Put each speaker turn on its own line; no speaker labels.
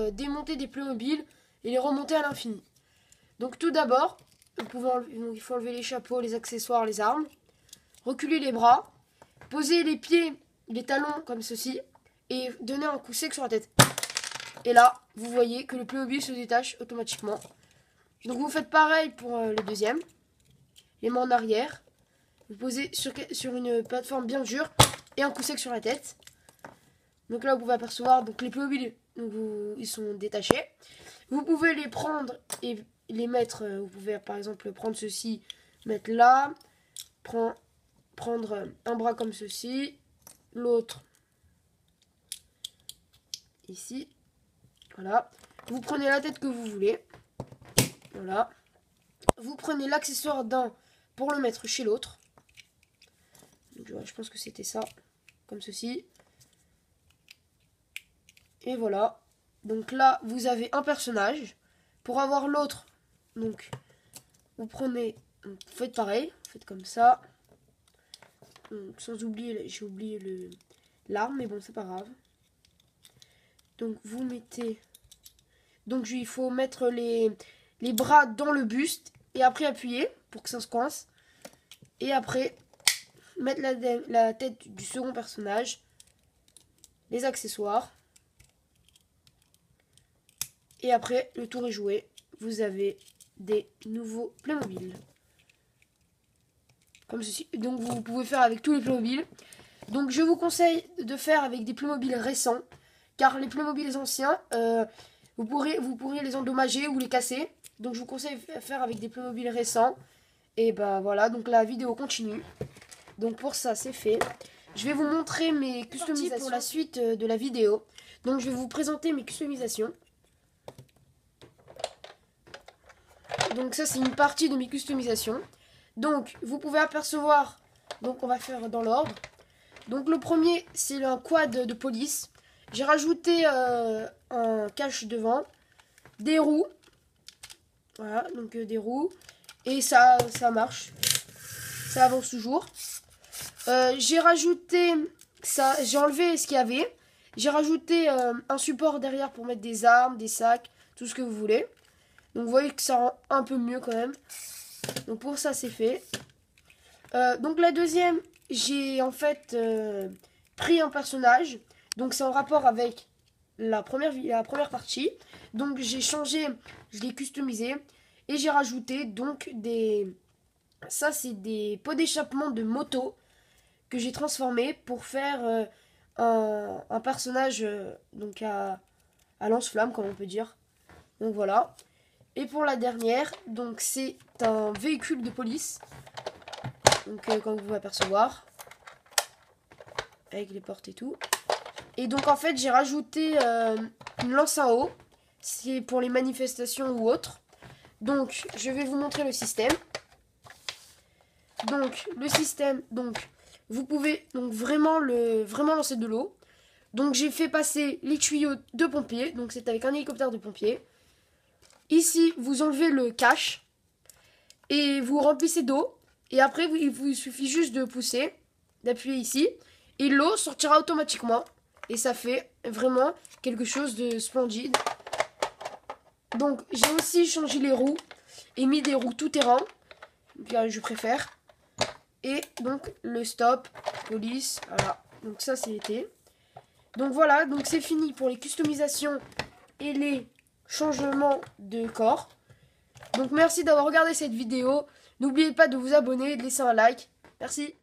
démonter des Playmobil et les remonter à l'infini. Donc tout d'abord, il faut enlever les chapeaux, les accessoires, les armes, reculer les bras, poser les pieds, les talons comme ceci et donner un coup sec sur la tête. Et là, vous voyez que le Playmobil se détache automatiquement. Donc vous faites pareil pour le deuxième. Les mains en arrière. Vous posez sur une plateforme bien dure et un coup sec sur la tête. Donc là, vous pouvez apercevoir donc les Playmobil, ils sont détachés. Vous pouvez les prendre et les mettre. Vous pouvez par exemple prendre ceci, mettre là, prendre un bras comme ceci, l'autre ici. Voilà. Vous prenez la tête que vous voulez. Voilà. Vous prenez l'accessoire d'un pour le mettre chez l'autre. Je pense que c'était ça. Comme ceci. Et voilà. Donc là, vous avez un personnage. Pour avoir l'autre, donc, vous prenez... Donc, vous faites pareil. Vous faites comme ça. Donc, sans oublier... J'ai oublié l'arme, mais bon, c'est pas grave. Donc, vous mettez... Donc, il faut mettre les bras dans le buste. Et après, appuyer pour que ça se coince. Et après... mettre la tête du second personnage, les accessoires, et après le tour est joué, vous avez des nouveaux Playmobil comme ceci. Donc vous pouvez faire avec tous les Playmobil. Donc je vous conseille de faire avec des Playmobil récents, car les Playmobil anciens vous pourriez les endommager ou les casser. Donc je vous conseille de faire avec des Playmobil récents. Et bah voilà, donc la vidéo continue. Donc pour ça c'est fait. Je vais vous montrer mes customisations pour la suite de la vidéo. Donc je vais vous présenter mes customisations. Donc ça c'est une partie de mes customisations. Donc vous pouvez apercevoir, donc on va faire dans l'ordre. Donc le premier c'est un quad de police. J'ai rajouté un cache devant, des roues. Voilà, donc des roues. Et ça marche. Ça avance toujours. J'ai rajouté ça, j'ai enlevé ce qu'il y avait. J'ai rajouté un support derrière pour mettre des armes, des sacs, tout ce que vous voulez. Donc vous voyez que ça rend un peu mieux quand même. Donc pour ça c'est fait. Donc la deuxième, j'ai en fait pris un personnage. Donc c'est en rapport avec la première partie. Donc j'ai changé, je l'ai customisé. Et j'ai rajouté donc des... Ça c'est des pots d'échappement de moto que j'ai transformé pour faire un personnage donc à lance-flamme comme on peut dire. Donc voilà. Et pour la dernière, donc c'est un véhicule de police. Donc comme vous pouvez apercevoir. Avec les portes et tout. Et donc en fait j'ai rajouté une lance à eau. C'est pour les manifestations ou autres. Donc je vais vous montrer le système. Donc le système, donc vous pouvez donc vraiment lancer de l'eau. Donc j'ai fait passer les tuyaux de pompiers. Donc c'est avec un hélicoptère de pompiers. Ici vous enlevez le cache. Et vous remplissez d'eau. Et après il vous suffit juste de pousser. D'appuyer ici. Et l'eau sortira automatiquement. Et ça fait vraiment quelque chose de splendide. Donc j'ai aussi changé les roues. Et mis des roues tout terrain. Je préfère. Et donc le stop, police, voilà. Donc ça c'est été. Donc voilà, donc c'est fini pour les customisations et les changements de corps. Donc merci d'avoir regardé cette vidéo. N'oubliez pas de vous abonner et de laisser un like. Merci.